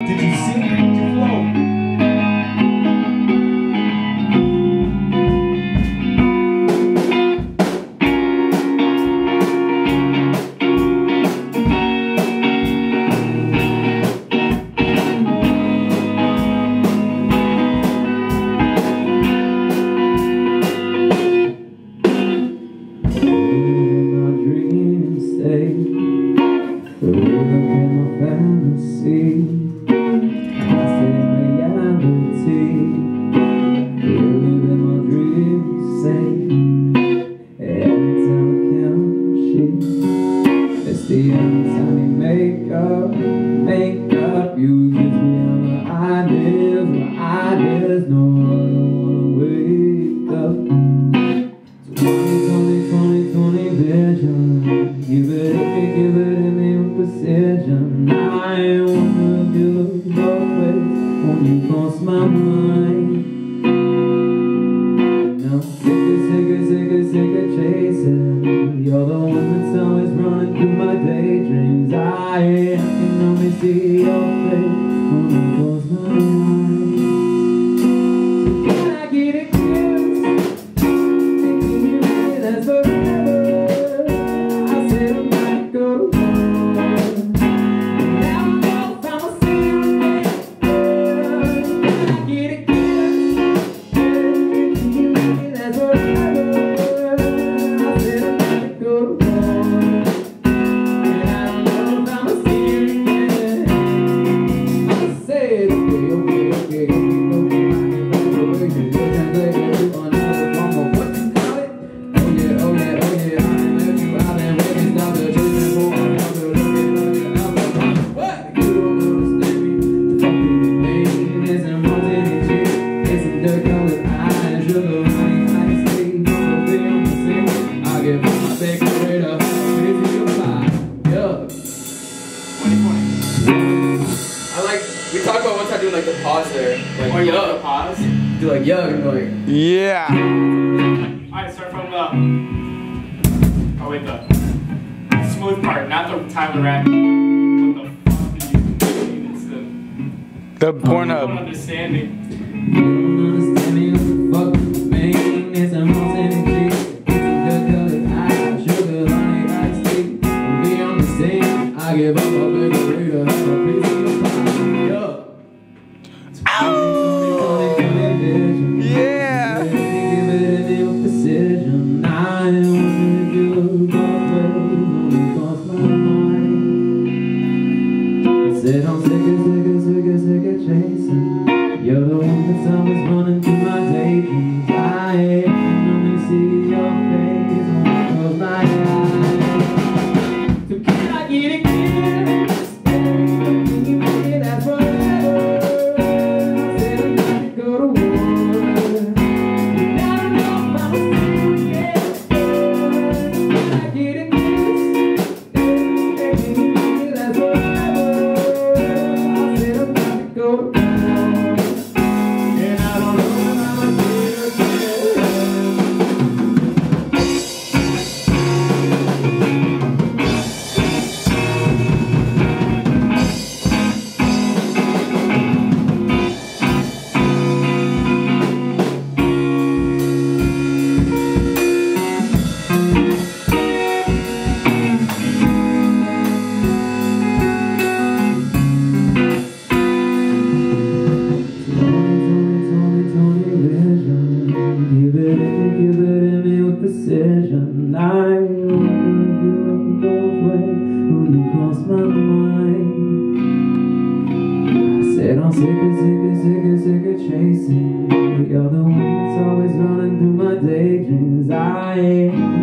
Did you sink or did you float? Makeup, you give me all the ideas, my ideas, no, I don't wanna wake up. 20 vision, give it in me with precision. I wonder if you look both ways when you cross my mind. Now sick of chasing. You're the one that's always running through my daydreams. I can only see your face when you close my eyes. So can I get a kiss? And can you say that's forever? I said I'm not gonna go. Now I know if I'ma see you again. Can I get a kiss? And can you say that's forever? I said I'm not gonna go. We talked about one time doing like the pause there. Like, oh, you love the pause? Do like yo and like yeah. Alright, start from the oh wait, the smooth part, not the time of rap. What the fuck are you doing? It's the Pornhub. Understanding. you don't understand me, what the fuck man. It's a most energy. It's a good color eye, sugar, honey, iced tea. We on the same. I give up a bigger reader, have a piece of your pie. Yeah. Give it in your precision. I want to do both ways when you cross my mind. I said I'm sick of chasing. You're the one that's always running through my daydreams. I can only see your face when I close my eyes. So can I get a kiss? Can you make it that forever? I said I'm not to go to war. Precision. I want to do both ways when you cross my mind. I said I'm sick of chasing. You're the one that's always running through my daydreams. I